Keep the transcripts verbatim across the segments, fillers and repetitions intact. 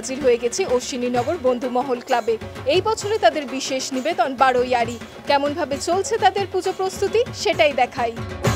হাজির হয়ে গেছি অশ্বিনীনগর বন্ধুমহল ক্লাবে। এই বছরে তাদের বিশেষ নিবেদন বারোয়ারি। কেমনভাবে চলছে তাদের পুজো প্রস্তুতি সেটাই দেখাই।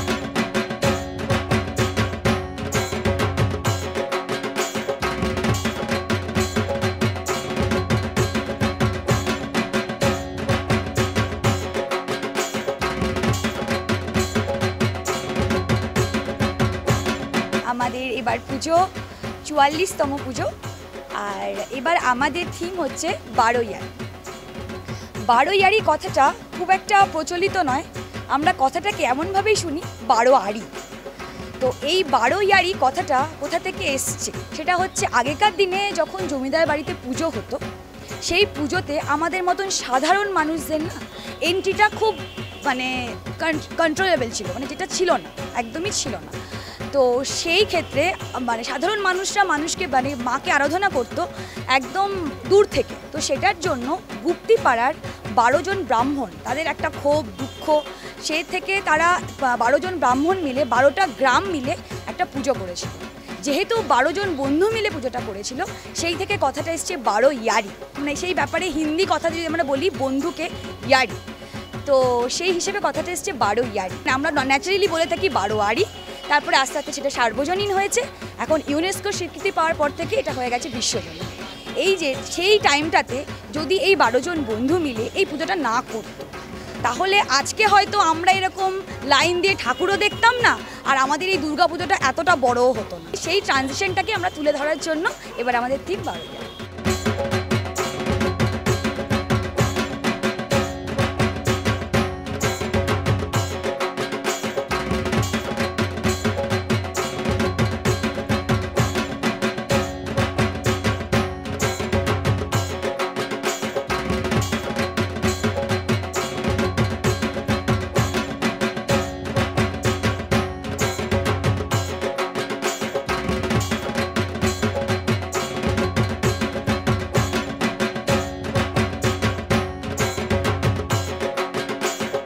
আমাদের এবার পুজো চুয়াল্লিশতম পুজো, আর এবার আমাদের থিম হচ্ছে বারোয়ারি। বারোয়ারি কথাটা খুব একটা প্রচলিত নয়, আমরা কথাটাকে এমনভাবেই শুনি বারো আড়ি। তো এই বারোয়ারি কথাটা কোথা থেকে এসছে সেটা হচ্ছে আগেকার দিনে যখন জমিদার বাড়িতে পুজো হতো, সেই পুজোতে আমাদের মতন সাধারণ মানুষদের না এন্ট্রিটা খুব মানে কন্ট্রোলেবল ছিল, মানে যেটা ছিল না, একদমই ছিল না। তো সেই ক্ষেত্রে মানে সাধারণ মানুষরা মানুষকে মানে মাকে আরাধনা করতো একদম দূর থেকে। তো সেটার জন্য গুপ্তিপাড়ার বারো জন ব্রাহ্মণ, তাদের একটা ক্ষোভ দুঃখ, সেই থেকে তারা বারো জন ব্রাহ্মণ মিলে বারোটা গ্রাম মিলে একটা পুজো করেছিল। যেহেতু বারো জন বন্ধু মিলে পুজোটা করেছিল, সেই থেকে কথাটা এসছে বারো ইয়ারি, মানে সেই ব্যাপারে হিন্দি কথা যদি আমরা বলি বন্ধুকে ইয়ারি, তো সেই হিসেবে কথাটা এসছে বারো ইয়ারি। আমরা ন্যাচারালি বলে থাকি বারোয়ারি, তারপরে আস্তে আস্তে সেটা সার্বজনীন হয়েছে, এখন ইউনেস্কো স্বীকৃতি পাওয়ার পর থেকে এটা হয়ে গেছে বিশ্বজনীন। এই যে সেই টাইমটাতে যদি এই বারো জন বন্ধু মিলে এই পুজোটা না করতো, তাহলে আজকে হয়তো আমরা এরকম লাইন দিয়ে ঠাকুরও দেখতাম না, আর আমাদের এই দুর্গা পুজোটা এতটা বড়ও হতো না। সেই ট্রানজিশনটাকে আমরা তুলে ধরার জন্য এবার আমাদের থিম বারোয়ারি।